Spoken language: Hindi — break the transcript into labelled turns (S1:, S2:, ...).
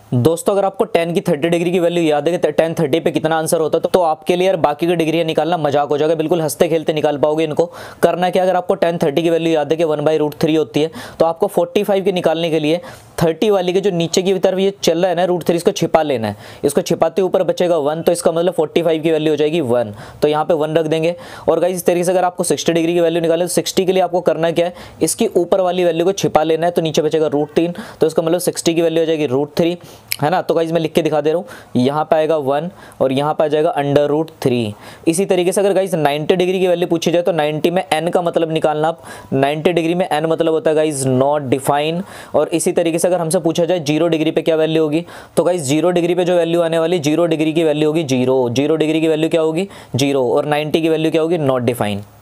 S1: दोस्तों अगर आपको tan की 30 डिग्री की वैल्यू याद है कि tan 30 पे कितना आंसर होता है तो आपके लिए यार बाकी की डिग्रियां निकालना मजाक हो जाएगा, बिल्कुल हंसते खेलते निकाल पाओगे इनको। करना क्या, अगर आपको tan 30 की वैल्यू याद है कि 1/√3 होती है, तो आपको 45 के निकालने के लिए 30 वाली के जो नीचे की तरफ ये चल रहा है ना √3, इसको छिपा लेना है। इसको छिपाते ऊपर बचेगा 1, तो इसका मतलब 45 की वैल्यू हो जाएगी 1, तो यहाँ पे 1 रख देंगे। और गाइस इस तरीके से अगर आपको 60 डिग्री की वैल्यू निकाले तो 60 के लिए आपको करना क्या है, इसकी ऊपर वाली वैल्यू को छिपा लेना है, तो नीचे बचेगा √3, तो इसका मतलब 60 की वैल्यू हो जाएगी √3, है ना। तो गाइस मैं लिख के दिखा दे रहा हूँ, यहाँ पे आएगा 1 और यहाँ पे आ जाएगा √3। इसी तरीके से अगर गाइस 90 डिग्री की वैल्यू पूछी जाए तो 90 में n का मतलब निकालना आप। 90 डिग्री में n मतलब होता है गाइस नॉट डिफाइन। और इसी तरीके से अगर हमसे पूछा जाए 0 डिग्री पे क्या वैल्यू होगी, तो गाइस 0 डिग्री पे जो वैल्यू आने वाली, 0 डिग्री की वैल्यू होगी 0, 0 डिग्री की वैल्यू क्या होगी 0, और 90 की वैल्यू क्या होगी नॉट डिफाइन।